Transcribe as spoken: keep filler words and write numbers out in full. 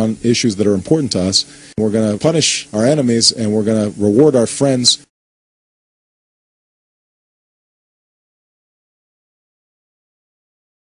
on issues that are important to us. We're going to punish our enemies, and we're going to reward our friends